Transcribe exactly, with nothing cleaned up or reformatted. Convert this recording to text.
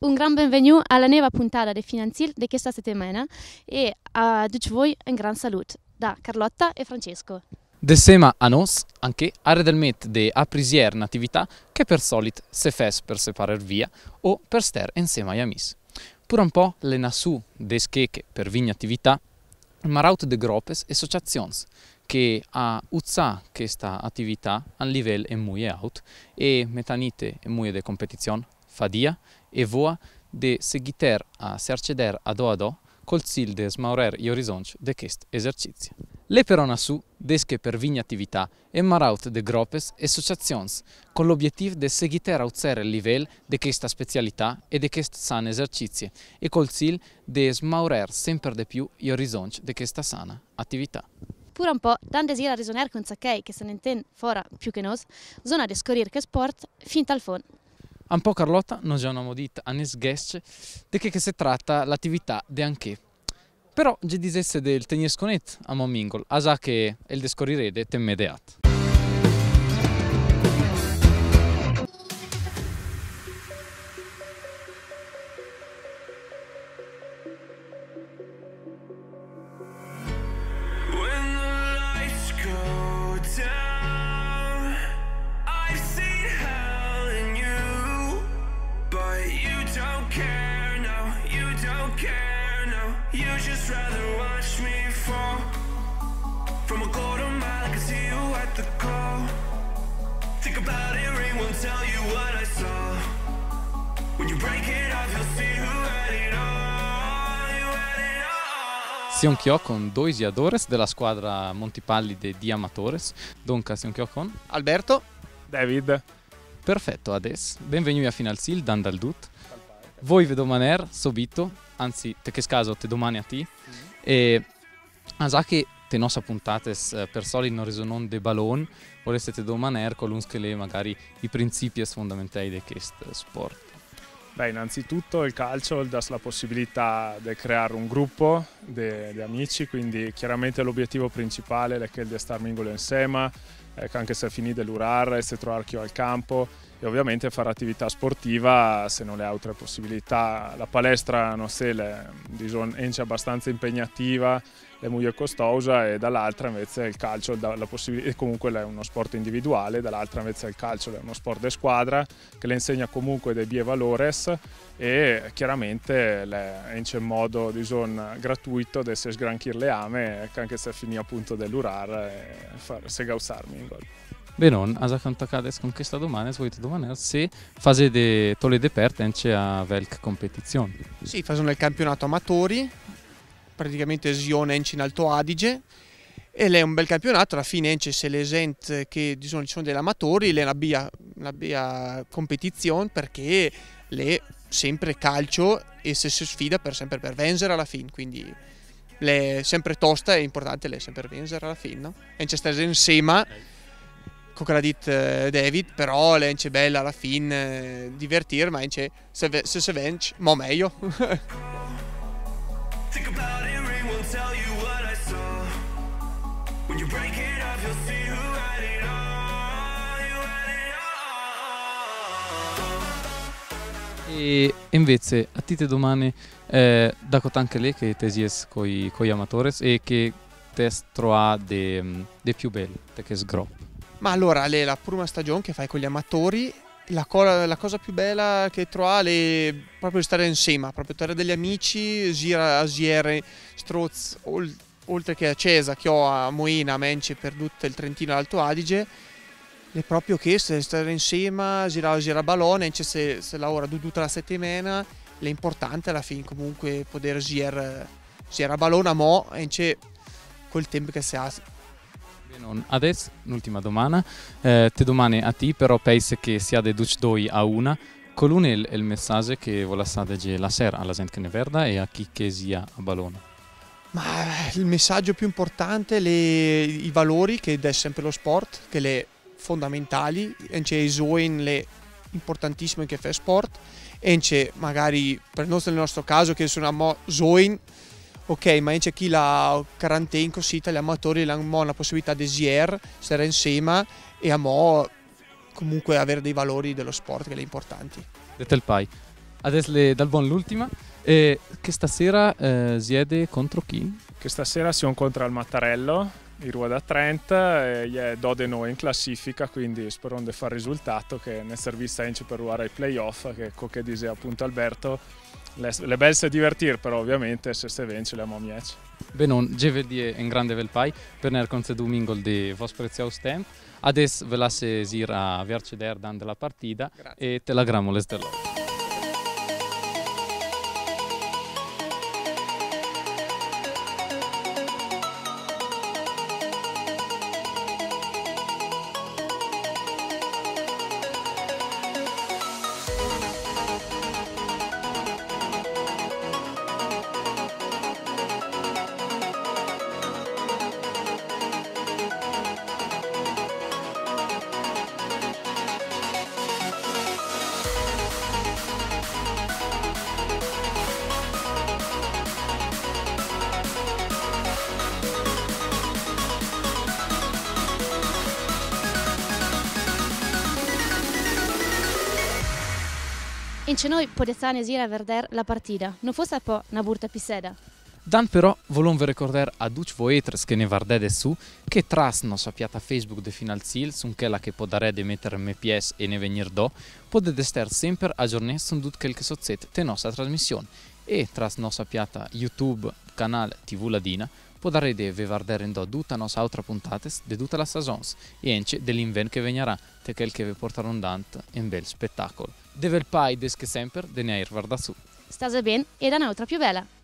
Un gran benvenuto alla nuova puntata di Finanzil di questa settimana e a tutti voi un gran saluto da Carlotta e Francesco. Dessema a nos anche are del met de aprisier un'attività che per solit se fes per separar via o per ster insieme agli amis. Pur un po' le nasu des che per vigna attività maraut de gropes e associazions che a uzza questa attività a livello e muie out e metanite e muie de competizione fadia e voa de seguiter a serceder a do a do col zil de smaurer gli orizzonti de quest esercizio. Le però su desche per vigna attività e maraut de gropes e associazions con l'obiettivo de seguiter a uzzare il livello de questa specialità e de quest sana esercizi e col zil de smaurer sempre de più gli orizzonti de questa sana attività. Pure un po' dan desira risoner con Zacchei che se ne intende fora più che nos, zona de scorir che sport fin tal fon. Un po' Carlotta non già una modita a nes gesce di che, che si tratta l'attività de anche. Però già disesse del teniesconet a momingol, a sa che il descorrirede temmedeat. You just rather watch me fall from a quarter mile. I can see you at the call. Think about it, ring won't tell you what I saw. When you break it off, you'll see who had it all. You had it all. Si onchiò con due giadores della squadra Montipallide di Amatores. Dunque si onchiò con Alberto, David. Perfetto, adesso benvenuti a Finalsil dan dal dut. Voi ve domaner subito, anzi te che scaso te domani a ti mm. e a sa che te nostre puntate per soli non resonon de ballon vorreste te domaner con l'un che le magari i principi fondamentali di questo sport. Beh, innanzitutto il calcio dà la possibilità di creare un gruppo di amici, quindi chiaramente l'obiettivo principale è che il di star mingolo insieme, eh, anche se finì dell'urar e se trovare chi al campo e ovviamente fare attività sportiva se non le ha altre possibilità. La palestra non se le è abbastanza impegnativa, è molto costosa e dall'altra invece il calcio dà la possibilità, comunque è uno sport individuale, dall'altra invece il calcio è uno sport di squadra che le insegna comunque dei bie valores e chiaramente è in modo diciamo, gratuito di se sgranchir le ame anche se finì appunto dell'urar e fare se gausarmi in gol. Benon, a sa cades con questa domanda, volete domandare se fase de tole de pertence a velc competizione. Sì, fanno il campionato amatori, praticamente Zione Enci in Alto Adige e è un bel campionato, alla fine Enci se le gente che sono, ci sono degli amatori, le una bella competizione perché le sempre calcio e se si sfida per sempre per vincere alla fine, quindi le sempre tosta e importante le sempre vincere alla fine, no? Enci stare insieme come l'ha detto David, però è bella alla fine eh, divertire, ma se se si vince, mo meglio. E invece a ti te domani eh, da anche lei che te sies con gli amatores e che te trova de, de più bello, te che sgro. Ma allora, è la prima stagione che fai con gli amatori, la, co la cosa più bella che trovi è proprio stare insieme, proprio stare degli amici, gira a Giere, Stroz, ol oltre che a Cesa, che ho a Moina, a Mence, per tutto il Trentino e l'Alto Adige, è proprio che stare insieme, girare gira ballone, se, se lavora tutta la settimana, è importante alla fine comunque poter girare gira ballone a mo' e col tempo che si ha. Adesso l'ultima domanda, eh, te domani a ti però penso che sia de duc doi a una, qual è il, il messaggio che vuole essere la sera alla gente che ne verda e a chi che sia a ballone? Ma il messaggio più importante, le, i valori che dà sempre lo sport, che le fondamentali, e c'è i zoin le importantissime che fa sport, e c'è magari per il nostro, nel nostro caso che sono a mo zoin. Ok, ma c'è chi la quarantena così, gli amatori hanno la possibilità di stare insieme e a mo comunque avere dei valori dello sport che sono importanti. Detto il pai, Adesso le, dal buon l'ultima, e che stasera eh, siede contro chi? Che stasera si incontra al Mattarello, il Rua da Trenta, e è Dode noi in classifica, quindi spero di fare risultato che nel servizio anche per ruare ai playoff, che come dice appunto Alberto, le, le belle se divertir, però ovviamente se se vence le amo mieci. Benon, giovedì è un grande velpai per ne concedu mingol di vos preziaus temp. Adesso ve la se sir a verceder dan della partita. Grazie. E te la gramo les dello. E noi potevamo dire a vedere la partita, non fosse poi una burta piseda. Dan però volonve ricordare a tutti voi che ne vardete su che tras nostra piatta Facebook de Finalzil, su quella che può dare di mettere M P S e ne venire do, potete stare sempre aggiornati su tutto quel che sozzette della nostra trasmissione. E tras nostra piatta YouTube, canale T V Ladina, può dare di vedere in do tutta la nostra altra puntata di tutta la stagione e anche dell'inverno che venirà, te quel che vi porterà un dante in bel spettacolo. Deve il pai des che sempre de ne ir varda su. State bene e da un'altra più bella.